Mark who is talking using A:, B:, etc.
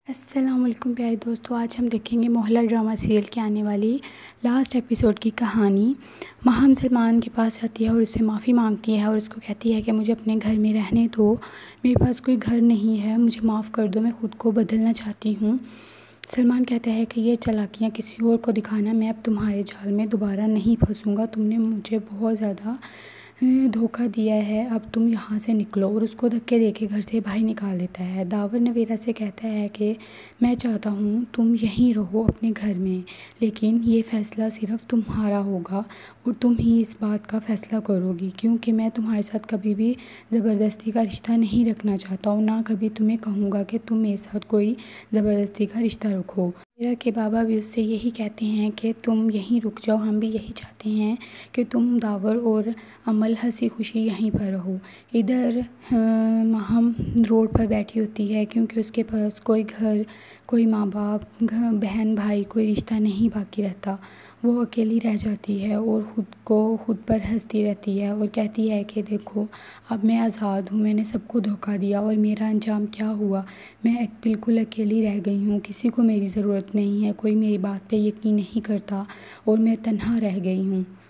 A: अस्सलाम वालेकुम प्यारे दोस्तों। आज हम देखेंगे मोहल्ला ड्रामा सीरियल की आने वाली लास्ट एपिसोड की कहानी। महम सलमान के पास आती है और उससे माफ़ी मांगती है और उसको कहती है कि मुझे अपने घर में रहने दो, मेरे पास कोई घर नहीं है, मुझे माफ़ कर दो, मैं ख़ुद को बदलना चाहती हूँ। सलमान कहता है कि ये चालाकियाँ किसी और को दिखाना, मैं अब तुम्हारे जाल में दोबारा नहीं फंसूँगा, तुमने मुझे बहुत ज़्यादा धोखा दिया है, अब तुम यहाँ से निकलो। और उसको धक्के देके घर से बाहर निकाल देता है। दावर नवेरा से कहता है कि मैं चाहता हूँ तुम यहीं रहो अपने घर में, लेकिन ये फ़ैसला सिर्फ़ तुम्हारा होगा और तुम ही इस बात का फ़ैसला करोगी, क्योंकि मैं तुम्हारे साथ कभी भी ज़बरदस्ती का रिश्ता नहीं रखना चाहता हूँ, ना कभी तुम्हें कहूँगा कि तुम मेरे साथ कोई ज़बरदस्ती का रिश्ता रखो। मीरा के बाबा भी उससे यही कहते हैं कि तुम यहीं रुक जाओ, हम भी यही चाहते हैं कि तुम दावर और अमल हंसी खुशी यहीं पर रहो। इधर महम रोड पर बैठी होती है क्योंकि उसके पास कोई घर, कोई माँ बाप, बहन भाई, कोई रिश्ता नहीं बाकी रहता। वो अकेली रह जाती है और खुद पर हंसती रहती है और कहती है कि देखो अब मैं आज़ाद हूँ, मैंने सबको धोखा दिया और मेरा अंजाम क्या हुआ। मैं बिल्कुल अकेली रह गई हूँ, किसी को मेरी ज़रूरत नहीं है, कोई मेरी बात पे यकीन नहीं करता और मैं तन्हा रह गई हूँ।